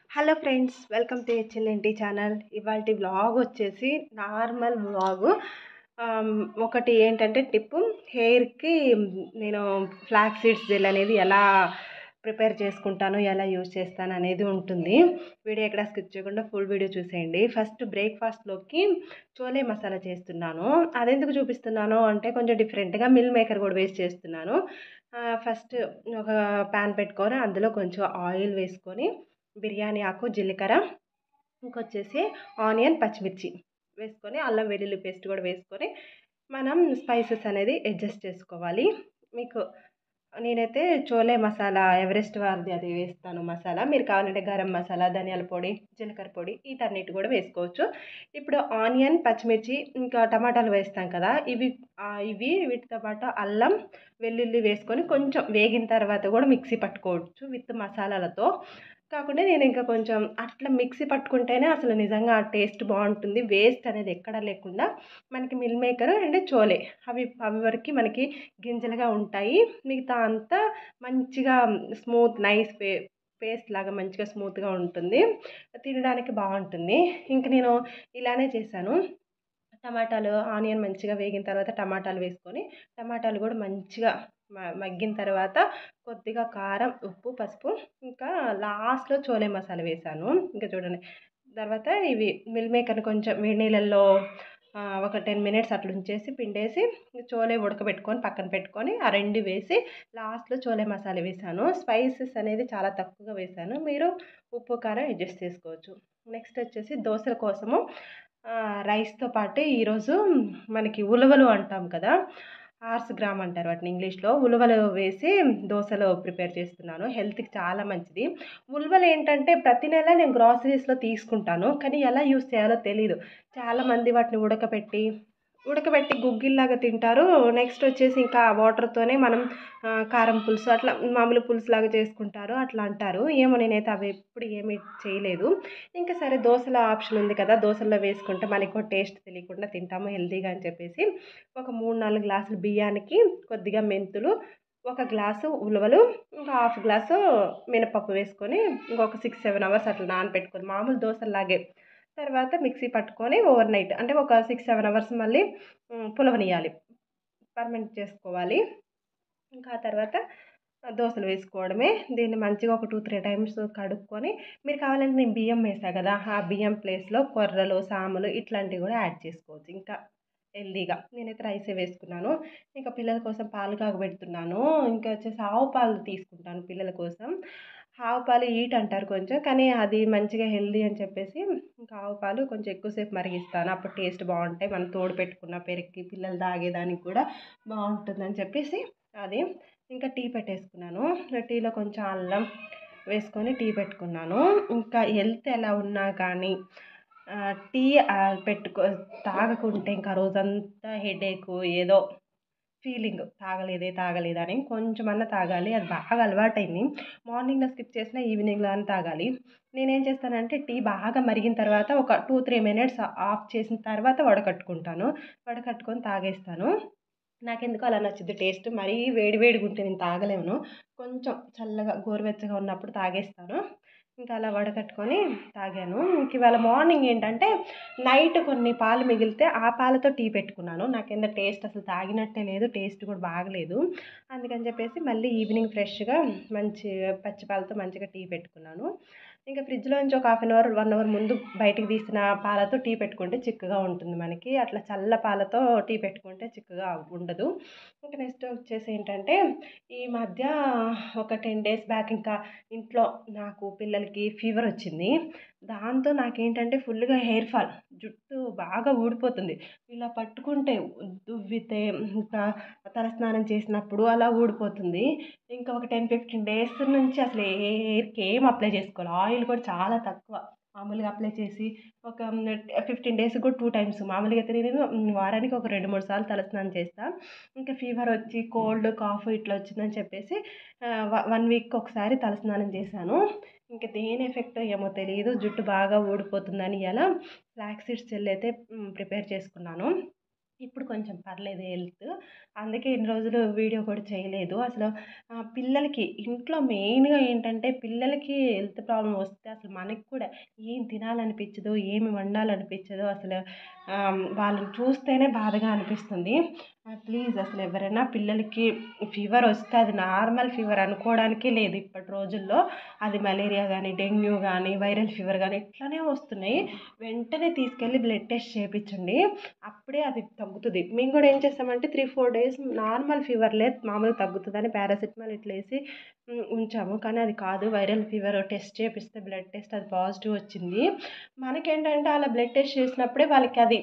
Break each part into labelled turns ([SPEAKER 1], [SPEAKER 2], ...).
[SPEAKER 1] Hello friends, welcome to HLNT channel. ఇవాల్టి vlog వచ్చేసి normal vlog. ఒకటి ఏంటంటే టిప్పు హెయిర్కి నేను ఫ్లాక్స్ సీడ్స్ జెల్ అనేది ఎలా ప్రిపేర్ చేసుకుంటాను, ఎలా యూజ్ చేస్తాను అనేది ఉంటుంది. వీడియో ఎక్కడ స్కిప్ చేయకుండా ఫుల్ వీడియో చూసేయండి. ఫస్ట్ బ్రేక్ఫాస్ట్లోకి చోలే మసాలా చేస్తున్నాను. అదెందుకు చూపిస్తున్నాను అంటే కొంచెం డిఫరెంట్గా మిల్ మేకర్ కూడా వేస్ట్ చేస్తున్నాను. ఫస్ట్ ఒక ప్యాన్ పెట్టుకొని అందులో కొంచెం ఆయిల్ వేసుకొని బిర్యానీ ఆకు, జీలకర్ర, ఇంకొచ్చేసి ఆనియన్, పచ్చిమిర్చి వేసుకొని అల్లం వెల్లుల్లి పేస్ట్ కూడా వేసుకొని మనం స్పైసెస్ అనేది అడ్జస్ట్ చేసుకోవాలి. మీకు నేనైతే చోలే మసాలా ఎవరెస్ట్ వారిది అది వేస్తాను మసాలా. మీరు కావాలంటే గరం మసాలా, ధనియాల పొడి, జీలకర్ర పొడి వీటన్నిటి కూడా వేసుకోవచ్చు. ఇప్పుడు ఆనియన్, పచ్చిమిర్చి ఇంకా టమాటాలు వేస్తాం కదా, వీటితో పాటు అల్లం వెల్లుల్లి వేసుకొని కొంచెం వేగిన తర్వాత కూడా మిక్సీ పట్టుకోవచ్చు విత్ మసాలాలతో. కాకుండా నేను ఇంకా కొంచెం అట్లా మిక్సీ పట్టుకుంటేనే అసలు నిజంగా ఆ టేస్ట్ బాగుంటుంది. వేస్ట్ అనేది ఎక్కడ లేకుండా మనకి మిల్ మేకర్ అండ్ చోలే అవి వరకు మనకి గింజలుగా ఉంటాయి. మిగతా అంతా మంచిగా స్మూత్ నైస్ పేస్ట్ లాగా మంచిగా స్మూత్గా ఉంటుంది, తినడానికి బాగుంటుంది. ఇంక నేను ఇలానే చేశాను. టమాటాలు, ఆనియన్ మంచిగా వేగిన తర్వాత టమాటాలు వేసుకొని టమాటాలు కూడా మంచిగా మగ్గిన తర్వాత కొద్దిగా కారం, ఉప్పు, పసుపు, ఇంకా లాస్ట్లో చోలే మసాలా వేసాను. ఇంకా చూడండి, తర్వాత ఇవి మిల్ మేకర్ని కొంచెం వేడి నీళ్ళల్లో ఒక 10 మినిట్స్ అట్లా ఉంచేసి పిండేసి చోలే ఉడకబెట్టుకొని పక్కన పెట్టుకొని ఆ రెండు వేసి లాస్ట్లో చోలే మసాలా వేసాను. స్పైసెస్ అనేది చాలా తక్కువగా వేసాను. మీరు ఉప్పు కారం అడ్జస్ట్ చేసుకోవచ్చు. నెక్స్ట్ వచ్చేసి దోశల కోసము రైస్తో పాటు ఈరోజు మనకి ఉలవలు అంటాం కదా, హార్స్ గ్రామ్ అంటారు వాటిని ఇంగ్లీష్లో. ఉలవలు వేసి దోశలు ప్రిపేర్ చేస్తున్నాను. హెల్త్కి చాలా మంచిది. ఉలవలు ఏంటంటే ప్రతి నెల నేను గ్రాసరీస్లో తీసుకుంటాను, కానీ ఎలా యూస్ చేయాలో తెలీదు. చాలామంది వాటిని ఉడకబెట్టి గుగ్గిల్లాగా తింటారు. నెక్స్ట్ వచ్చేసి ఇంకా వాటర్తోనే మనం కారం పులుసు అట్లా మామూలు పులుసు లాగా చేసుకుంటారు అట్లా అంటారు. ఏమో నేనైతే అవి ఎప్పుడు ఏమీ చేయలేదు. ఇంకా సరే దోశల ఆప్షన్ ఉంది కదా, దోశల్లో వేసుకుంటే మనకు టేస్ట్ తెలియకుండా తింటాము హెల్తీగా అని చెప్పేసి ఒక 3-4 గ్లాసులు బియ్యానికి కొద్దిగా మెంతులు, ఒక గ్లాసు ఉలవలు, ఇంకా హాఫ్ గ్లాసు మినపప్పు వేసుకొని ఇంకొక 6-7 అవర్స్ అట్లా నానబెట్టుకొని మామూలు దోశలాగే తర్వాత మిక్సీ పట్టుకొని ఓవర్ నైట్ అంటే ఒక 6-7 అవర్స్ మళ్ళీ పులవనియాలి, ఫర్మెంట్ చేసుకోవాలి. ఇంకా ఆ తర్వాత దోశలు వేసుకోవడమే. దీన్ని మంచిగా ఒక 2-3 టైమ్స్ కడుక్కొని మీరు కావాలంటే నేను బియ్యం వేసా కదా, ఆ బియ్యం ప్లేస్లో కొర్రలు, సాములు ఇట్లాంటివి కూడా యాడ్ చేసుకోవచ్చు ఇంకా హెల్దీగా. నేనైతే రైసే వేసుకున్నాను. ఇంకా పిల్లల కోసం పాలు కాగబెడుతున్నాను. ఇంకా వచ్చేసి ఆవు పాలు తీసుకుంటాను పిల్లల కోసం. ఆవు పాలు హీట్ అంటారు కొంచెం, కానీ అది మంచిగా హెల్దీ అని చెప్పేసి ఇంకా ఆవు పాలు కొంచెం ఎక్కువసేపు మరిగిస్తాను. అప్పుడు టేస్ట్ బాగుంటాయి. మనం తోడు పెట్టుకున్న పెరుగుకి పిల్లలు తాగేదానికి కూడా బాగుంటుందని చెప్పేసి అది. ఇంకా టీ పెట్టేసుకున్నాను. టీలో కొంచెం అల్లం వేసుకొని టీ పెట్టుకున్నాను. ఇంకా హెల్త్ ఎలా ఉన్నా కానీ టీ తాగకుంటే ఇంకా రోజంతా హెడేక్ ఏదో ఫీలింగ్, తాగలేదని కొంచెమన్నా తాగాలి. అది బాగా అలవాటైంది. మార్నింగ్లో స్కిప్ చేసినా ఈవినింగ్లో అని తాగాలి. నేనేం చేస్తానంటే టీ బాగా మరిగిన తర్వాత ఒక 2-3 మినిట్స్ ఆఫ్ చేసిన తర్వాత వడకట్టుకొని తాగేస్తాను. నాకెందుకో అలా నచ్చుద్ది టేస్ట్. మరీ వేడిగా ఉంటే నేను తాగలేను. కొంచెం చల్లగా గోరువెచ్చగా ఉన్నప్పుడు తాగేస్తాను. ఇంకా అలా వడకట్టుకొని తాగాను. ఇంక ఇవాళ మార్నింగ్ ఏంటంటే నైట్ కొన్ని పాలు మిగిలితే ఆ పాలతో టీ పెట్టుకున్నాను. నాకేందో టేస్ట్ అసలు తాగినట్టే లేదు, టేస్ట్ కూడా బాగలేదు. అందుకని చెప్పేసి మళ్ళీ ఈవినింగ్ ఫ్రెష్గా మంచి పచ్చి పాలతో మంచిగా టీ పెట్టుకున్నాను. ఇంకా ఫ్రిడ్జ్లో నుంచి ఒక 1 అవర్ ముందు బయటికి తీసిన పాలతో టీ పెట్టుకుంటే చిక్కగా ఉంటుంది మనకి. అట్లా చల్ల పాలతో టీ పెట్టుకుంటే చిక్కగా ఉండదు. ఇంకా నెక్స్ట్ వచ్చేసి ఏంటంటే ఈ మధ్య ఒక 10 డేస్ బ్యాక్ ఇంకా ఇంట్లో నాకు పిల్లలకి ఫీవర్ వచ్చింది. దాంతో నాకేంటంటే ఫుల్గా హెయిర్ ఫాల్, జుట్టు బాగా ఊడిపోతుంది. ఇలా పట్టుకుంటే దువ్వితే ఇంకా తలస్నానం చేసినప్పుడు అలా ఊడిపోతుంది. ఇంకా ఒక 10-15 డేస్ నుంచి అసలు హెయిర్కి ఏం అప్లై చేసుకోవాలి. ఆయిల్ కూడా చాలా తక్కువ, మామూలుగా అప్లై చేసి ఒక 15 డేస్ కూడా 2 టైమ్స్. మామూలుగా అయితే నేను వారానికి ఒక 2-3 సార్లు తలస్నానం చేస్తాను. ఇంకా ఫీవర్ వచ్చి కోల్డ్ కాఫ్ ఇట్లా వచ్చిందని చెప్పేసి 1 వీక్ ఒకసారి తలస్నానం చేశాను. ఇంకా దేని ఎఫెక్టో ఏమో తెలియదు, జుట్టు బాగా ఊడిపోతుందని ఇలా ఫ్లాక్స్ సీడ్స్ జెల్ అయితే ప్రిపేర్ చేసుకున్నాను. ఇప్పుడు కొంచెం పర్లేదు హెల్త్. అందుకే ఇన్ని రోజులు వీడియో కూడా చేయలేదు. అసలు పిల్లలకి ఇంట్లో మెయిన్‌గా ఏంటంటే పిల్లలకి హెల్త్ ప్రాబ్లమ్ వస్తే అసలు మనకి కూడా ఏం తినాలనిపించదు, ఏమి వండాలనిపించదు. అసలు వాళ్ళని చూస్తేనే బాధగా అనిపిస్తుంది. ప్లీజ్ అసలు ఎవరైనా పిల్లలకి ఫీవర్ వస్తే అది నార్మల్ ఫీవర్ అనుకోవడానికే లేదు ఇప్పటి రోజుల్లో. అది మలేరియా గానీ, డెంగ్యూ గానీ, వైరల్ ఫీవర్ గానీ ఇట్లానే వస్తున్నాయి. వెంటనే తీసుకెళ్ళి బ్లడ్ టెస్ట్ చేపించండి. అప్పుడే అది తగ్గుతుంది. మేము కూడా ఏం చేస్తామంటే 3, 4 డేస్ నార్మల్ ఫీవర్‌లే మామూలుగా తగ్గుతదని పారాసిటమాల్ ఇట్లా ఏసి ఉంచాము. కానీ అది కాదు, వైరల్ ఫీవర్ టెస్ట్ చేపిస్తే బ్లడ్ టెస్ట్ అది పాజిటివ్ వచ్చింది. మనకేంటంటే అలా బ్లడ్ టెస్ట్ చేసినప్పుడే వాళ్ళకి అది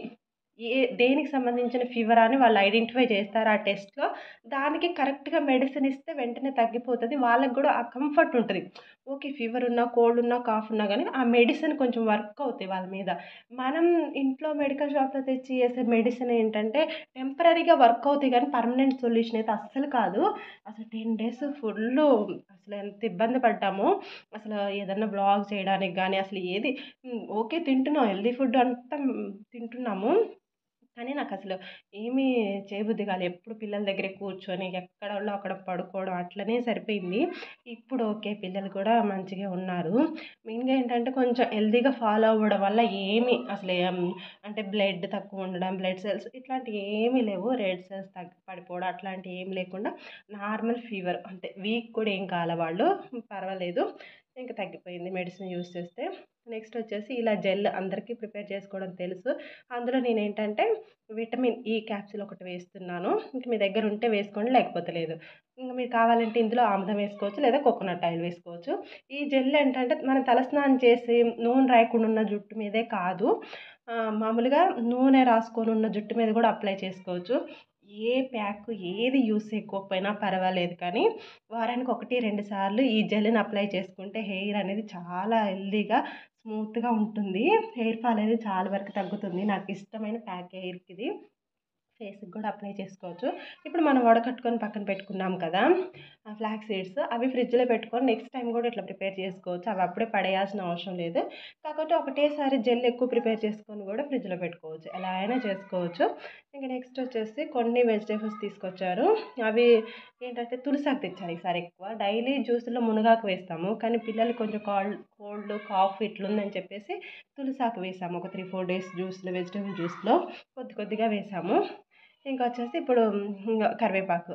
[SPEAKER 1] దేనికి సంబంధించిన ఫీవర్ అని వాళ్ళు ఐడెంటిఫై చేస్తారు ఆ టెస్ట్‌లో. దానికి కరెక్ట్‌గా మెడిసిన్ ఇస్తే వెంటనే తగ్గిపోతది. వాళ్ళకి గూడా ఆ కంఫర్ట్ ఉంటది. ఓకే. ఫీవర్ ఉన్నా, కోల్డ్ ఉన్నా, కాఫ్ ఉన్నా గానీ ఆ మెడిసిన్ కొంచెం వర్క్ అవుతాయి వాళ్ళ మీద. మనం ఇంట్లో మెడికల్ షాప్‌లో తెచ్చి ఏసే మెడిసిన్ ఏంటంటే టెంపరరీగా వర్క్ అవుతాయి గానీ పర్మనెంట్ సొల్యూషన్ అయితే అస్సలు కాదు. అసలు 10 డేస్ ఫుల్లు అసలు ఎంత ఇబ్బంది పడ్డామో. అసలు ఏదన్నా వ్లాగ్ చేయడానికి గానీ అసలు ఏది ఓకే. తింటున్నాం హెల్తీ ఫుడ్ అంతా తింటున్నాము. కానీ నాకసలు ఏమీ చేయబుద్ధి కాలే. ఎప్పుడు పిల్లల దగ్గరే కూర్చొని ఎక్కడోళ్ళు అక్కడ పడుకోవడం అట్లనే సరిపోయింది. ఇప్పుడు ఓకే. పిల్లలు కూడా మంచిగా ఉన్నారు. మెయిన్‌గా ఏంటంటే కొంచెం హెల్తీగా ఫాలో అవ్వడం వల్ల ఏమి అసలు అంటే బ్లడ్ తక్కువ ఉండడం, బ్లడ్ సెల్స్ ఇట్లాంటివి ఏమీ లేవు. రెడ్ సెల్స్ పడిపోవడం అట్లాంటివి ఏమి లేకుండా నార్మల్ ఫీవర్ అంతే. వీక్ కూడా ఏం కాలే వాళ్ళు. పర్వాలేదు. ఇంక తగ్గిపోయింది మెడిసిన్ యూజ్ చేస్తే. నెక్స్ట్ వచ్చేసి ఇలా జెల్ అందరికీ ప్రిపేర్ చేసుకోవడం తెలుసు. అందులో నేనేంటంటే విటమిన్ ఈ క్యాప్సూల్ ఒకటి వేస్తున్నాను. ఇంక మీ దగ్గర ఉంటే వేసుకోండి, లేకపోతే లేదు. ఇంక మీరు కావాలంటే ఇందులో ఆముదం వేసుకోవచ్చు, లేదా కోకోనట్ ఆయిల్ వేసుకోవచ్చు. ఈ జెల్ ఏంటంటే మనం తలస్నానం చేసి నూనె రాయకుండా ఉన్న జుట్టు మీదే కాదు, మామూలుగా నూనె రాసుకొని ఉన్న జుట్టు మీద కూడా అప్లై చేసుకోవచ్చు. ఏ ప్యాక్ ఏది యూజ్ చేయకపోయినా పర్వాలేదు, కానీ వారానికి 1, 2 సార్లు ఈ జెల్‌ని అప్లై చేసుకుంటే హెయిర్ అనేది చాలా హెల్తీగా స్మూత్‌గా ఉంటుంది. హెయిర్ ఫాల్ అనేది చాలా వరకు తగ్గుతుంది. నాకు ఇష్టమైన ప్యాక్ హెయిర్‌కి ఇది. ఫేస్‌కి కూడా అప్లై చేసుకోవచ్చు. ఇప్పుడు మనం వడకట్టుకొని పక్కన పెట్టుకున్నాం కదా! ఫ్లాక్స్ సీడ్స్ అవి ఫ్రిడ్జ్‌లో పెట్టుకొని నెక్స్ట్ టైమ్ కూడా ఇట్లా ప్రిపేర్ చేసుకోవచ్చు. అవి అప్పుడే పడేయాల్సిన అవసరం లేదు. కాకపోతే ఒకటేసారి జెల్ ఎక్కువ ప్రిపేర్ చేసుకొని కూడా ఫ్రిడ్జ్‌లో పెట్టుకోవచ్చు. ఎలా అయినా చేసుకోవచ్చు. ఇంక నెక్స్ట్ వచ్చేసి కొన్ని వెజిటబుల్స్ తీసుకొచ్చారు. అవి ఏంటంటే తులసాకు తెచ్చారు ఈసారి ఎక్కువ. డైలీ జ్యూస్‌లో మునగాకు వేస్తాము. కానీ పిల్లలకి కొంచెం కోల్డ్, కాఫ్ ఇట్లుందని చెప్పేసి తులసాకు వేసాము. ఒక 3, 4 డేస్ జ్యూస్‌లో వెజిటబుల్ జ్యూస్‌లో కొద్దిగా వేసాము. ఇంకొచ్చేసి ఇప్పుడు కరివేపాకు.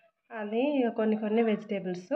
[SPEAKER 1] అది కొన్ని కొన్ని వెజిటబుల్స్.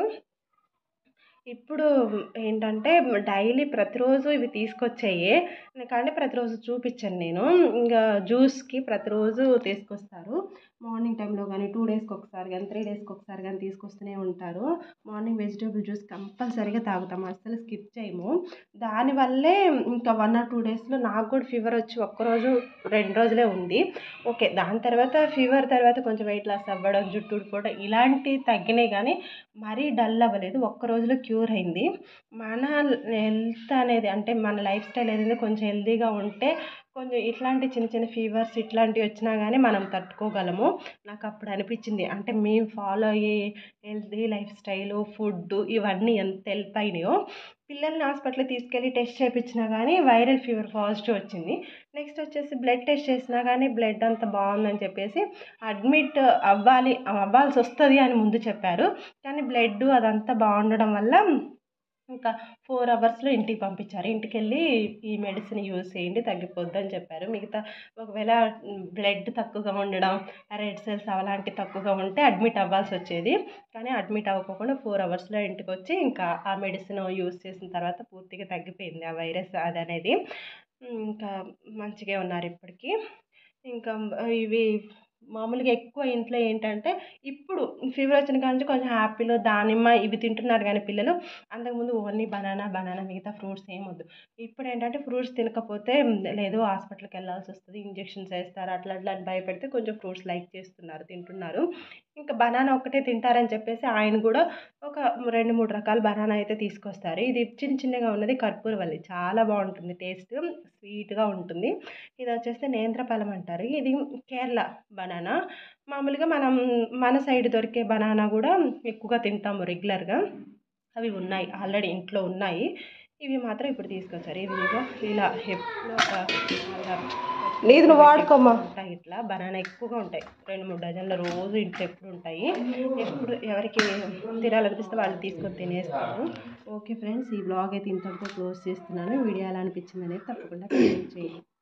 [SPEAKER 1] ఇప్పుడు ఏంటంటే డైలీ ప్రతిరోజు ఇవి తీసుకొచ్చేయే. కానీ ప్రతిరోజు చూపించను నేను. ఇంగా జ్యూస్‌కి ప్రతిరోజు తీసుకొస్తారు. మార్నింగ్ టైంలో గానీ, 2 డేస్‌కి ఒకసారి గానీ, 3 డేస్‌కి ఒకసారి గానీ తీసుకొస్తూనే ఉంటారు. మార్నింగ్ వెజిటబుల్ జ్యూస్ కంపల్సరీగా తాగుతాము. అస్సలు స్కిప్ చేయము. దానివల్లే ఇంకా 1 ఆర్ 2 డేస్‌లో నాకు కూడా ఫీవర్ వచ్చి ఒక్కరోజు, 2 రోజులే ఉంది. ఓకే. దాని తర్వాత ఫీవర్ తర్వాత కొంచెం వెయిట్ లాస్ అవ్వడం, జుట్టు ఊడిపోవడం ఇలాంటివి తగ్గినాయి గానీ మరీ డల్ అవ్వలేదు. ఒక్క రోజులో క్యూర్ అయింది. మన హెల్త్ అనేది అంటే మన లైఫ్ స్టైల్ అనేది కొంచెం హెల్తీగా ఉంటే కొంచెం ఇట్లాంటి చిన్న చిన్న ఫీవర్స్ ఇట్లాంటివి వచ్చినా గానీ మనం తట్టుకోగలము. నాకు అప్పుడు అనిపించింది. అంటే మేము ఫాలో అయ్యే హెల్తీ లైఫ్ స్టైలు, ఫుడ్డు ఇవన్నీ ఎంత హెల్ప్ అయినాయో పిల్లల్ని హాస్పిటల్‌కి తీసుకెళ్ళి టెస్ట్ చేపించినా గానీ వైరల్ ఫీవర్ పాజిటివ్ వచ్చింది. నెక్స్ట్ వచ్చేసి బ్లడ్ టెస్ట్ చేసినా గానీ బ్లడ్ అంతా బాగుందని చెప్పేసి అడ్మిట్ అవ్వాల్సొస్తది అని ముందు చెప్పారు. కానీ బ్లడ్డు అదంతా బాగుండడం వల్ల ఇంకా 4 అవర్స్‌లో ఇంటికి పంపించారు. ఇంటికెళ్ళి ఈ మెడిసిన్ యూజ్ చేయండి తగ్గిపోద్దని చెప్పారు. మిగతా ఒకవేళ బ్లడ్ తక్కువగా ఉండడం, రెడ్ సెల్స్ అలాంటివి తక్కువగా ఉంటే అడ్మిట్ అవ్వాల్సొచ్చేది. కానీ అడ్మిట్ అవ్వకోకుండా 4 అవర్స్‌లో ఇంటికొచ్చి ఇంకా ఆ మెడిసిన్ యూజ్ చేసిన తర్వాత పూర్తిగా తగ్గిపోయింది ఆ వైరస్ అదనేది. ఇంకా మంచిగే ఉన్నారు ఇప్పటికి. ఇంకా ఇవి మామూలుగా ఎక్కువ ఇంట్లో ఏంటంటే ఇప్పుడు ఫీవర్ వచ్చిన కాడ నుంచి కొంచెం యాపిల్, దానిమ్మ ఇవి తింటున్నారు గానీ పిల్లలు. అంతకుముందు ఓన్లీ బనానా మిగతా ఫ్రూట్స్ ఏమొద్దు. ఇప్పుడేంటంటే ఫ్రూట్స్ తినకపోతే లేదు హాస్పిటల్‌కి వెళ్ళాల్సొస్తది. ఇంజెక్షన్స్ ఏస్తారు. అట్లా అని భయపెడితే కొంచెం ఫ్రూట్స్ లైక్ చేస్తున్నారు, తింటున్నారు. ఇంకా బనానా ఒక్కటే తింటారని చెప్పేసి ఆయన గూడా ఒక 2, 3 రకాల బనానా అయితే తీసుకొస్తారు. ఇది చిన్నగా ఉన్నది కర్పూరవల్లి. చాలా బావుంటుంది టేస్ట్. స్వీట్‌గా ఉంటుంది. ఇదొచ్చేసి నేంద్రఫలం అంటారు. ఇది కేరళ బనానా. మామూలుగా మన సైడ్ దొరికే బనానా గూడా ఎక్కువగా తింటాము రెగ్యులర్‌గా. అవి ఉన్నాయి. ఆల్రెడీ ఇంట్లో ఉన్నాయి. ఇవి మాత్రం ఇప్పుడు తీసుకొచ్చారు. ఇవి ఇగో ఇలా ఎప్పుడో ఒక 4, నీది నువ్వు వాడుకోమ్మా. ఉంటాయి ఇట్లా బనానా ఎక్కువగా ఉంటాయి, 2-3 డజన్ల రోజు ఇంట్లో ఎప్పుడు ఉంటాయి. ఎప్పుడు ఎవరికి తినాలనిపిస్తే వాళ్ళు తీసుకొని తినేస్తారు. ఓకే ఫ్రెండ్స్, ఈ బ్లాగ్ అయితే ఇంతటితో క్లోజ్ చేస్తున్నాను. వీడియో ఎలా అనిపించింది అనేది తప్పకుండా కామెంట్ చేయండి.